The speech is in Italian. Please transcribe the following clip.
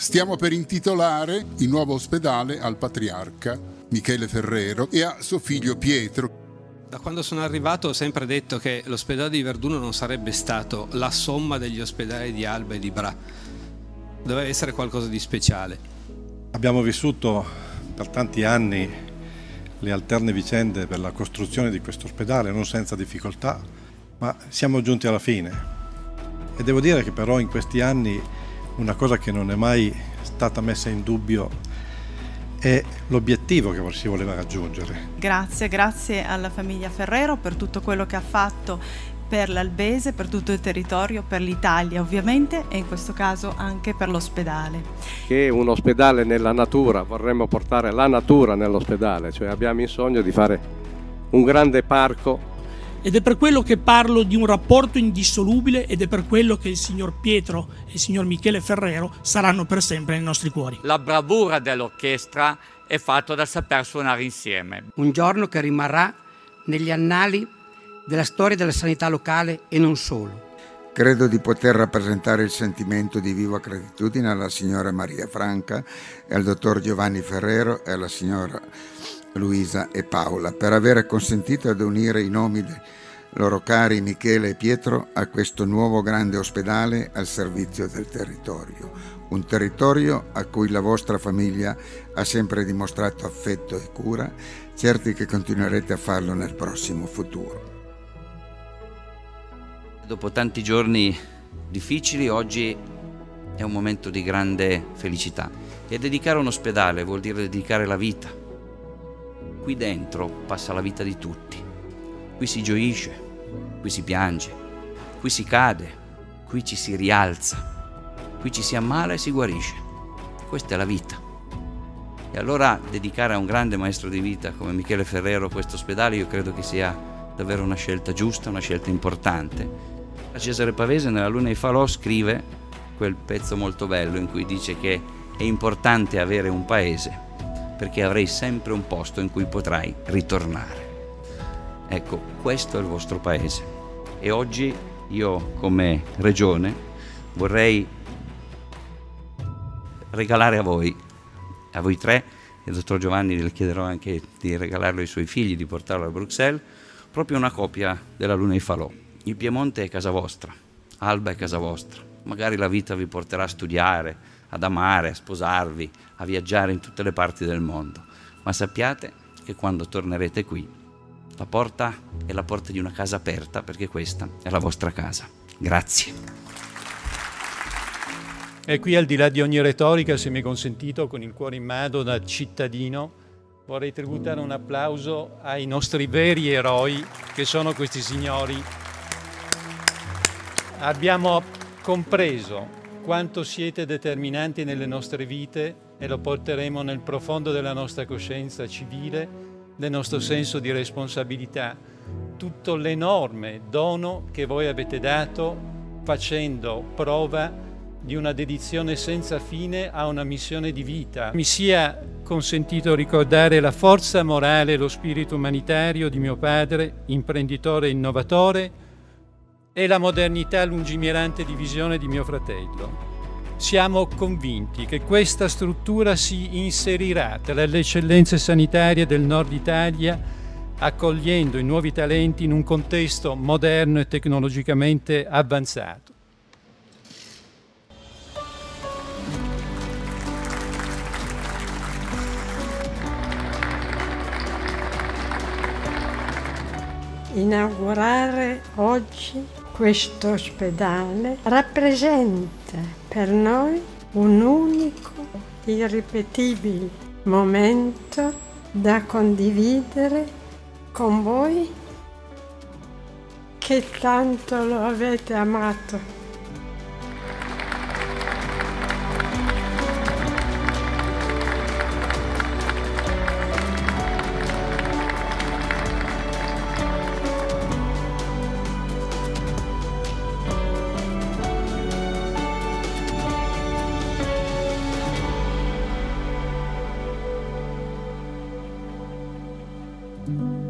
Stiamo per intitolare il nuovo ospedale al patriarca Michele Ferrero e a suo figlio Pietro. Da quando sono arrivato ho sempre detto che l'ospedale di Verduno non sarebbe stato la somma degli ospedali di Alba e di Bra. Doveva essere qualcosa di speciale. Abbiamo vissuto per tanti anni le alterne vicende per la costruzione di questo ospedale, non senza difficoltà, ma siamo giunti alla fine. E devo dire che però in questi anni una cosa che non è mai stata messa in dubbio è l'obiettivo che si voleva raggiungere. Grazie alla famiglia Ferrero per tutto quello che ha fatto per l'Albese, per tutto il territorio, per l'Italia ovviamente e in questo caso anche per l'ospedale. Che un ospedale nella natura, vorremmo portare la natura nell'ospedale, cioè abbiamo il sogno di fare un grande parco. Ed è per quello che parlo di un rapporto indissolubile ed è per quello che il signor Pietro e il signor Michele Ferrero saranno per sempre nei nostri cuori. La bravura dell'orchestra è fatta da saper suonare insieme. Un giorno che rimarrà negli annali della storia della sanità locale e non solo. Credo di poter rappresentare il sentimento di viva gratitudine alla signora Maria Franca e al dottor Giovanni Ferrero e alla signora Luisa e Paola per aver consentito ad unire i nomi dei loro cari Michele e Pietro a questo nuovo grande ospedale al servizio del territorio. Un territorio a cui la vostra famiglia ha sempre dimostrato affetto e cura, certi che continuerete a farlo nel prossimo futuro. Dopo tanti giorni difficili, oggi è un momento di grande felicità. E dedicare un ospedale vuol dire dedicare la vita. Qui dentro passa la vita di tutti. Qui si gioisce, qui si piange, qui si cade, qui ci si rialza, qui ci si ammala e si guarisce. Questa è la vita. E allora dedicare a un grande maestro di vita come Michele Ferrero questo ospedale io credo che sia davvero una scelta giusta, una scelta importante. Cesare Pavese nella Luna di Falò scrive quel pezzo molto bello in cui dice che è importante avere un paese perché avrai sempre un posto in cui potrai ritornare. Ecco, questo è il vostro paese e oggi io come regione vorrei regalare a voi tre, il dottor Giovanni le chiederò anche di regalarlo ai suoi figli, di portarlo a Bruxelles, proprio una copia della Luna di Falò. Il Piemonte è casa vostra, Alba è casa vostra, magari la vita vi porterà a studiare, ad amare, a sposarvi, a viaggiare in tutte le parti del mondo, ma sappiate che quando tornerete qui la porta è la porta di una casa aperta perché questa è la vostra casa. Grazie. E qui al di là di ogni retorica, se mi è consentito, con il cuore in mano da cittadino, vorrei tributare un applauso ai nostri veri eroi che sono questi signori. Abbiamo compreso quanto siete determinanti nelle nostre vite e lo porteremo nel profondo della nostra coscienza civile, del nostro senso di responsabilità, tutto l'enorme dono che voi avete dato facendo prova di una dedizione senza fine a una missione di vita. Mi sia consentito ricordare la forza morale e lo spirito umanitario di mio padre, imprenditore e innovatore, e la modernità lungimirante di visione di mio fratello. Siamo convinti che questa struttura si inserirà tra le eccellenze sanitarie del nord Italia, accogliendo i nuovi talenti in un contesto moderno e tecnologicamente avanzato. Inaugurare oggi questo ospedale rappresenta per noi un unico, irripetibile momento da condividere con voi che tanto lo avete amato. Mm-hmm.